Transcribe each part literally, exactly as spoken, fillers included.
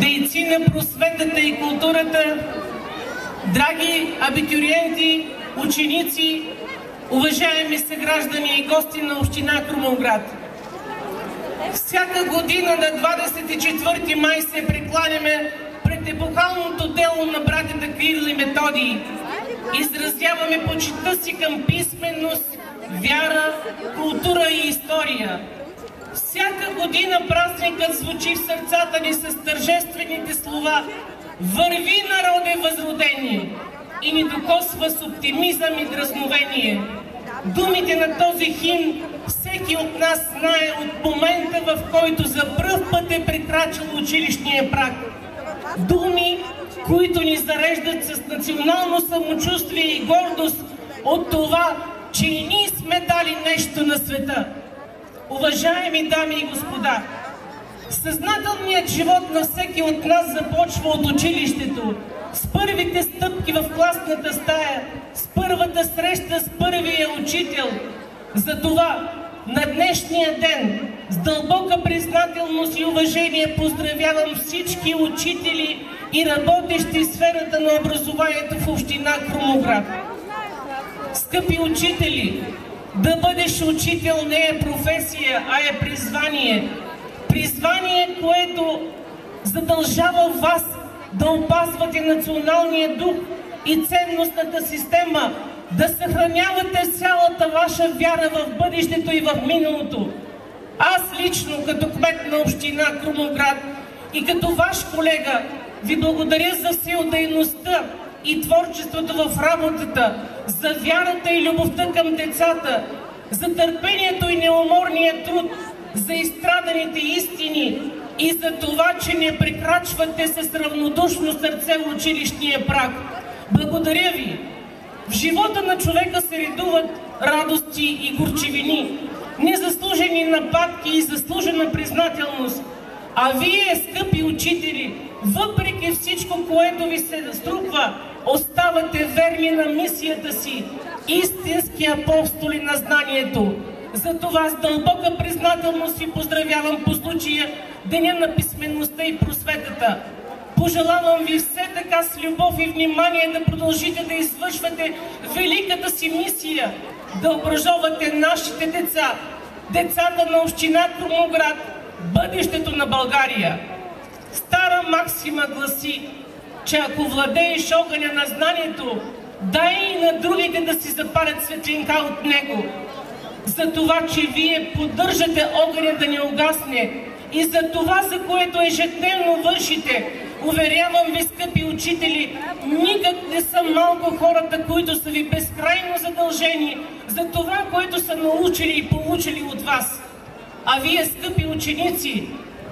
дейци на просветата и културата, драги абитуриенти, ученици, уважаеми съграждани и гости на община Крумовград! Всяка година на двадесет и четвърти май се прекланяме пред епохалното дело на братята Кирил и Методий. Изразяваме почитта си към писменост, вяра, култура и история. Всяка година празникът звучи в сърцата ни с тържествените слова «Върви, народе възродение!» и ни докосва с оптимизъм и дразновение. Думите на този химн всеки от нас знае от момента, в който за пръв път е прекрачил училищния праг. Думи, които ни зареждат с национално самочувствие и гордост от това, че и ние сме дали нещо на света. Уважаеми дами и господа, съзнателният живот на всеки от нас започва от училището, с първите стъпки в класната стая, с първата среща с първия учител. Затова на днешния ден с дълбока признателност и уважение поздравявам всички учители и работещи в сферата на образованието в община Крумовград. Скъпи учители, да бъдеш учител не е професия, а е призвание. Призвание, което задължава вас да опазвате националния дух и ценностната система, да съхранявате цялата ваша вяра в бъдещето и в миналото. Аз лично, като кмет на община Крумовград и като ваш колега, ви благодаря за всеотдайността и творчеството в работата, за вярата и любовта към децата, за търпението и неуморния труд, за изстраданите истини и за това, че не прекрачвате с равнодушно сърце училищния праг. Благодаря ви! В живота на човека се редуват радости и горчивини, незаслужени нападки и заслужена признателност. А вие, скъпи учители, въпреки всичко, което ви се струпва, оставате верни на мисията си, истински апостоли на знанието. Затова с дълбока признателност ви поздравявам по случая Деня на писмеността и просветата. Пожелавам ви все така с любов и внимание да продължите да извършвате великата си мисия, да образовате нашите деца, децата на община Крумовград, бъдещето на България. Стара максима гласи, че ако владееш огъня на знанието, дай и на другите да си запалят светлинка от него. За това, че вие поддържате огъня да не угасне и за това, за което ежедневно вършите, уверявам ви, скъпи учители, никак не са малко хората, които са ви безкрайно задължени за това, което са научили и получили от вас. А вие, скъпи ученици,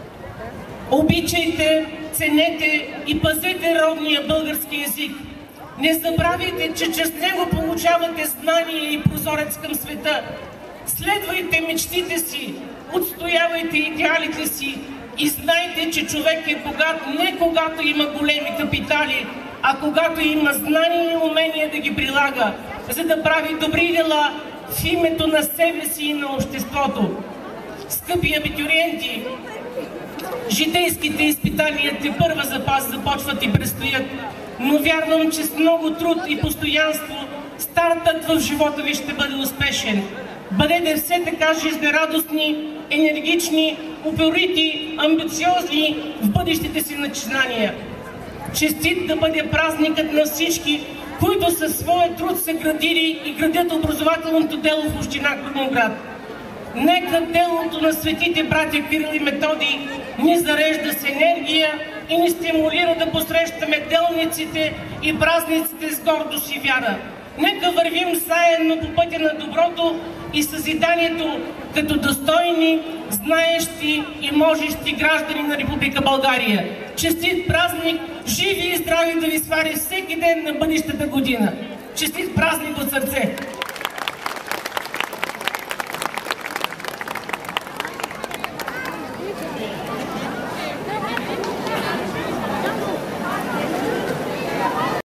обичайте, ценете и пазете родния български език. Не забравяйте, че чрез него получавате знание и прозорец към света. Следвайте мечтите си, отстоявайте идеалите си и знайте, че човек е богат не когато има големи капитали, а когато има знание и умение да ги прилага, за да прави добри дела в името на себе си и на обществото. Скъпи абитуриенти, житейските изпитания тепърва запас започват и предстоят, но вярвам, че с много труд и постоянство стартът в живота ви ще бъде успешен. Бъдете все така жизнерадостни, енергични, упорити, амбициозни в бъдещите си начинания. Честит да бъде празникът на всички, които със своя труд са градили и градят образователното дело в община Крумовград. Нека делото на светите братя Кирил и Методий ни зарежда с енергия и ни стимулира да посрещаме делниците и празниците с гордост и вяра. Нека вървим заедно по пътя на доброто и съзиданието като достойни, знаещи и можещи граждани на Република България. Честит празник, живи и здрави да ви свари всеки ден на бъдещата година. Честит празник от сърце!